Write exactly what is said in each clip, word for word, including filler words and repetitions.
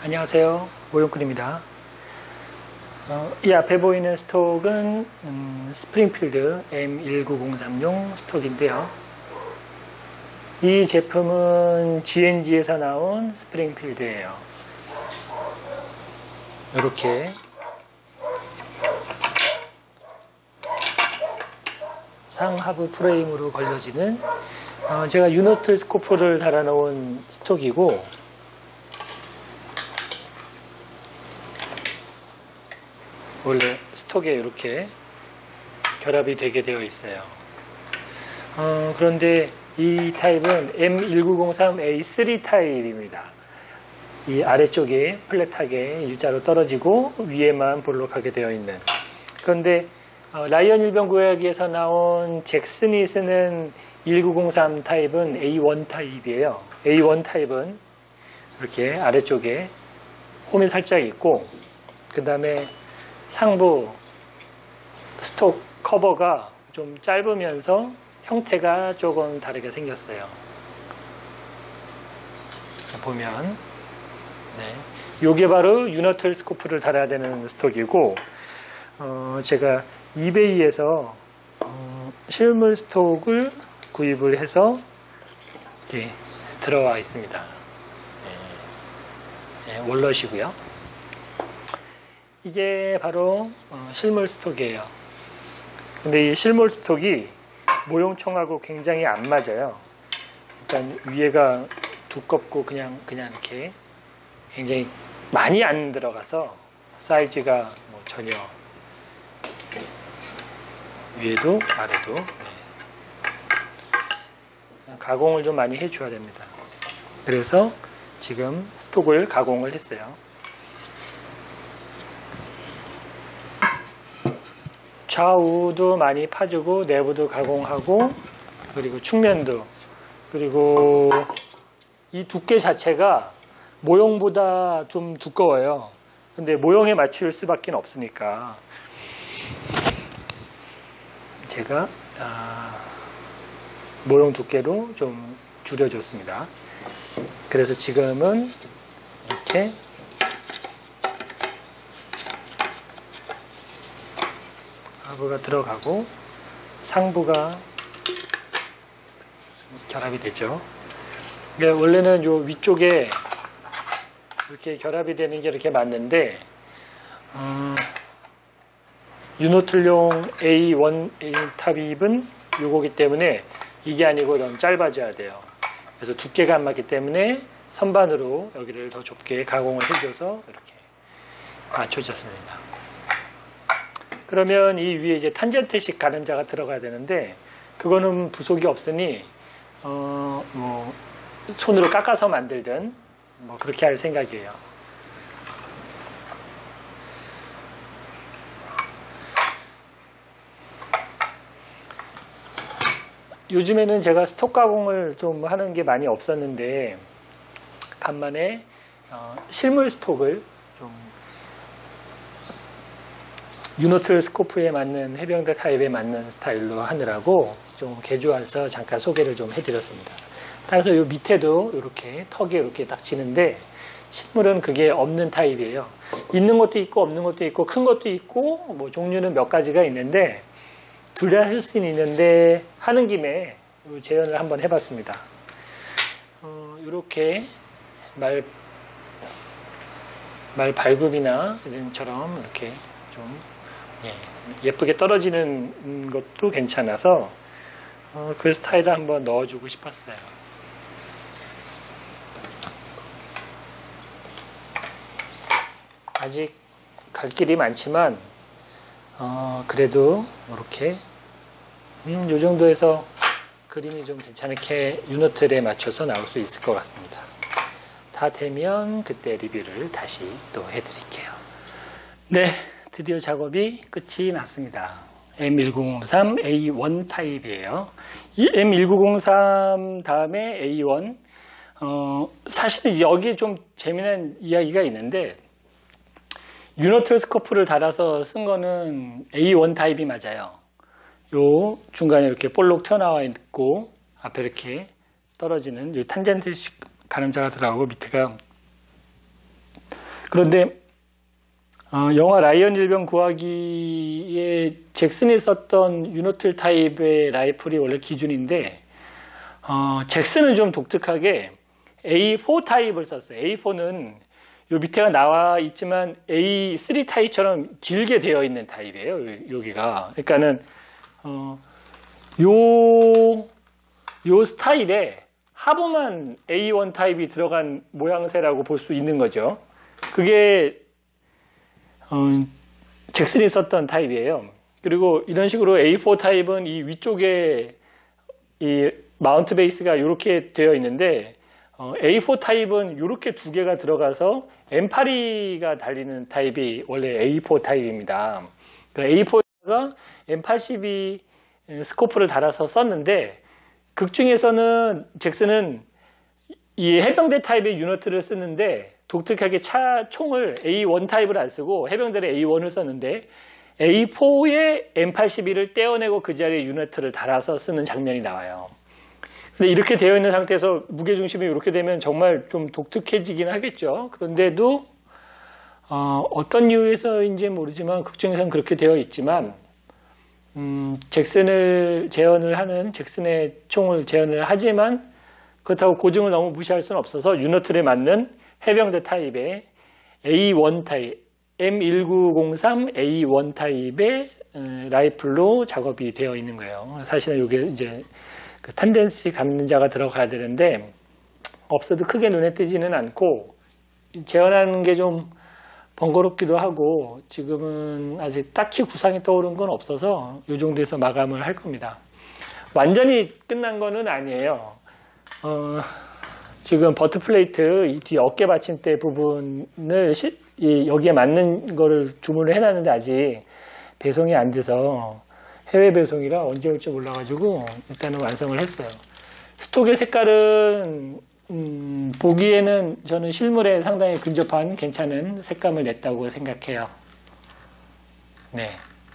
안녕하세요, 모용꾼입니다. 어, 이 앞에 보이는 스톡은 음, 스프링필드 엠 일구공삼용 스톡인데요. 이 제품은 지엔지에서 나온 스프링필드예요. 이렇게 상하부 프레임으로 걸려지는 어, 제가 유노트 스코프를 달아놓은 스톡이고, 원래 스톡에 이렇게 결합이 되게 되어 있어요. 어, 그런데 이 타입은 엠 일구공삼 에이 쓰리 타입입니다. 이 아래쪽에 플랫하게 일자로 떨어지고 위에만 볼록하게 되어 있는. 그런데 어, 라이언 일병구역에서 나온 잭슨이 쓰는 일구공삼 타입은 에이 원 타입이에요. 에이 원 타입은 이렇게 아래쪽에 홈이 살짝 있고, 그 다음에 상부 스톡 커버가 좀 짧으면서 형태가 조금 다르게 생겼어요. 보면, 네, 요게 바로 유노틀 스코프를 달아야 되는 스톡이고, 어, 제가 이베이에서 어, 실물 스톡을 구입을 해서 이렇게 들어와 있습니다. 네, 네, 월넛이고요. 이게 바로 어, 실물 스톡이에요. 근데 이 실물 스톡이 모형총하고 굉장히 안 맞아요. 일단 위에가 두껍고 그냥 그냥 이렇게 굉장히 많이 안 들어가서 사이즈가 뭐 전혀, 위에도 아래도, 네, 가공을 좀 많이 해줘야 됩니다. 그래서 지금 스톡을 가공을 했어요. 좌우도 많이 파주고 내부도 가공하고, 그리고 측면도, 그리고 이 두께 자체가 모형보다 좀 두꺼워요. 근데 모형에 맞출 수밖에 없으니까 제가 아, 모형 두께로 좀 줄여줬습니다. 그래서 지금은 이렇게 하부가 들어가고 상부가 결합이 되죠. 그러니까 원래는 요 위쪽에 이렇게 결합이 되는 게 이렇게 맞는데, 음, 유노틀용 에이 원 타입은 요거기 때문에 이게 아니고 좀 짧아져야 돼요. 그래서 두께가 안 맞기 때문에 선반으로 여기를 더 좁게 가공을 해줘서 이렇게 맞춰졌습니다. 그러면 이 위에 이제 탄젠트식 가늠자가 들어가야 되는데, 그거는 부속이 없으니 어, 뭐 손으로 깎아서 만들든 뭐 그렇게 할 생각이에요. 요즘에는 제가 스톡 가공을 좀 하는 게 많이 없었는데, 간만에 어, 실물 스톡을 좀 유노틀 스코프에 맞는, 해병대 타입에 맞는 스타일로 하느라고 좀 개조해서 잠깐 소개를 좀 해드렸습니다. 따라서 요 밑에도 이렇게 턱이 이렇게 딱 지는데, 실물은 그게 없는 타입이에요. 있는 것도 있고 없는 것도 있고 큰 것도 있고 뭐 종류는 몇 가지가 있는데, 둘 다 하실 수는 있는데 하는 김에 재현을 한번 해봤습니다. 어, 이렇게 말, 말 발굽이나 이런처럼 이렇게 좀 예, 예쁘게 떨어지는 것도 괜찮아서 어, 그 스타일을 한번 넣어주고 싶었어요. 아직 갈 길이 많지만 어, 그래도 이렇게 음, 요 정도에서 그림이 좀 괜찮게 유노틀에 맞춰서 나올 수 있을 것 같습니다. 다 되면 그때 리뷰를 다시 또 해드릴게요. 네, 드디어 작업이 끝이 났습니다. 엠 일구공삼 에이 원 타입이에요. 이 엠 일구공삼 다음에 에이 원, 어, 사실은 여기에 좀 재미난 이야기가 있는데, 유노틀 스코프를 달아서 쓴 거는 에이 원 타입이 맞아요. 요 중간에 이렇게 볼록 튀어나와 있고 앞에 이렇게 떨어지는 이 탄젠트식 가늠자가 들어가고 밑에가 그런데 어, 영화 라이언 일병 구하기에 잭슨이 썼던 유노틀 타입의 라이플이 원래 기준인데 어, 잭슨은 좀 독특하게 에이 사 타입을 썼어요. 에이 사는 요 밑에가 나와 있지만 에이 쓰리 타입처럼 길게 되어 있는 타입이에요. 여기가. 그러니까는 어, 요, 요 스타일에 하부만 에이 원 타입이 들어간 모양새라고 볼 수 있는 거죠. 그게 어, 잭슨이 썼던 타입이에요. 그리고 이런 식으로 에이 사 타입은 이 위쪽에 이 마운트 베이스가 이렇게 되어 있는데 어, 에이 사 타입은 이렇게 두 개가 들어가서 엠 팔십이가 달리는 타입이 원래 에이 사 타입입니다. 그러니까 에이 사가 엠 팔십이 스코프를 달아서 썼는데 극 중에서는 잭슨은 이 해병대 타입의 유니트를 쓰는데 독특하게 차 총을 에이 원 타입을 안 쓰고 해병대를 에이 원을 썼는데 에이 사에 엠 팔십이를 떼어내고 그 자리에 유니트를 달아서 쓰는 장면이 나와요. 근데 이렇게 되어 있는 상태에서 무게중심이 이렇게 되면 정말 좀 독특해지긴 하겠죠. 그런데도 어, 어떤 이유에서인지 모르지만 극중에서는 그렇게 되어 있지만 음, 잭슨을 재현을 하는 잭슨의 총을 재현을 하지만 그렇다고 고증을 너무 무시할 수는 없어서 유니트에 맞는 해병대 타입의 에이 원 타입 엠 천구백삼 에이 원 타입의 라이플로 작업이 되어 있는 거예요. 사실은 이게 이제 그 텐덴시 감자가 들어가야 되는데 없어도 크게 눈에 띄지는 않고 재현하는 게 좀 번거롭기도 하고 지금은 아직 딱히 구상이 떠오른 건 없어서 이 정도에서 마감을 할 겁니다. 완전히 끝난 거는 아니에요. 어, 지금 버트 플레이트 이 뒤 어깨 받침대 부분을 시, 이, 여기에 맞는 거를 주문을 해놨는데 아직 배송이 안 돼서 해외 배송이라 언제 올지 몰라가지고 일단은 완성을 했어요. 스톡의 색깔은 음, 보기에는 저는 실물에 상당히 근접한 괜찮은 색감을 냈다고 생각해요. 네.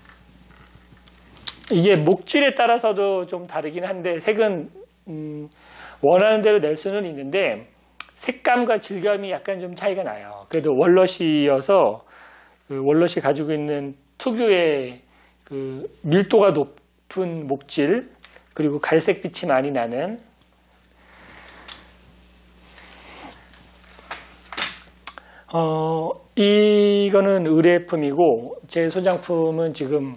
이게 목줄에 따라서도 좀 다르긴 한데 색은 음, 원하는 대로 낼 수는 있는데 색감과 질감이 약간 좀 차이가 나요. 그래도 월넛이어서 그 월넛이 가지고 있는 특유의 그 밀도가 높은 목질 그리고 갈색빛이 많이 나는 어, 이거는 의뢰품이고 제 소장품은 지금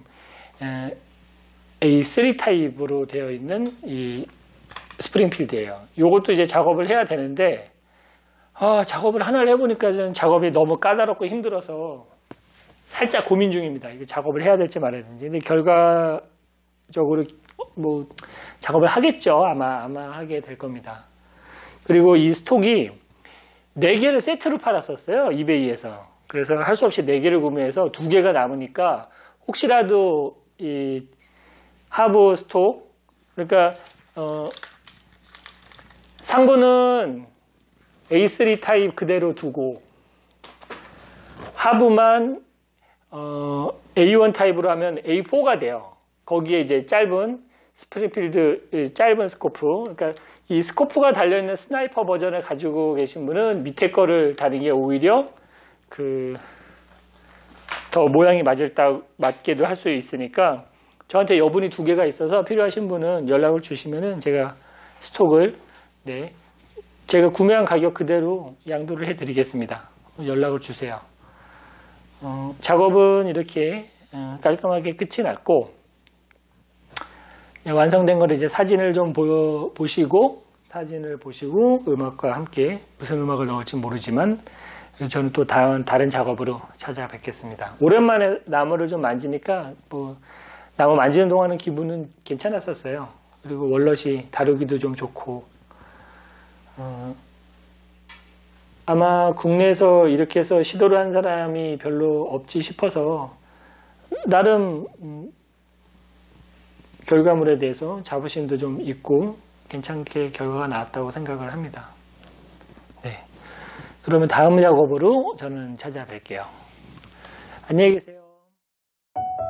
에이 쓰리 타입으로 되어 있는 이 스프링필드예요. 이것도 이제 작업을 해야 되는데 아, 작업을 하나를 해보니까 저는 작업이 너무 까다롭고 힘들어서 살짝 고민 중입니다. 이거 작업을 해야 될지 말아야 될지. 근데 결과적으로 뭐 작업을 하겠죠. 아마 아마 하게 될 겁니다. 그리고 이 스톡이 네 개를 세트로 팔았었어요. 이베이에서. 그래서 할 수 없이 네 개를 구매해서 두 개가 남으니까 혹시라도 이 하부 스톡 그러니까 어 상부는 에이 쓰리 타입 그대로 두고 하부만 어 에이 원 타입으로 하면 에이 사가 돼요. 거기에 이제 짧은 스프링필드 짧은 스코프 그러니까 이 스코프가 달려있는 스나이퍼 버전을 가지고 계신 분은 밑에 거를 다는 게 오히려 그 더 모양이 맞을 딱 맞게도 할 수 있으니까 저한테 여분이 두 개가 있어서 필요하신 분은 연락을 주시면은 제가 스톡을 네 제가 구매한 가격 그대로 양도를 해드리겠습니다. 연락을 주세요. 어, 작업은 이렇게 어, 깔끔하게 끝이 났고 완성된 걸 이제 사진을 좀 보여, 보시고 사진을 보시고 음악과 함께 무슨 음악을 넣을지 모르지만 저는 또 다른, 다른 작업으로 찾아뵙겠습니다. 오랜만에 나무를 좀 만지니까 뭐 나무 만지는 동안은 기분은 괜찮았었어요. 그리고 월넛이 다루기도 좀 좋고 어, 아마 국내에서 이렇게 해서 시도를 한 사람이 별로 없지 싶어서 나름 음, 결과물에 대해서 자부심도 좀 있고 괜찮게 결과가 나왔다고 생각을 합니다. 네, 그러면 다음 작업으로 저는 찾아뵐게요. 안녕히 계세요.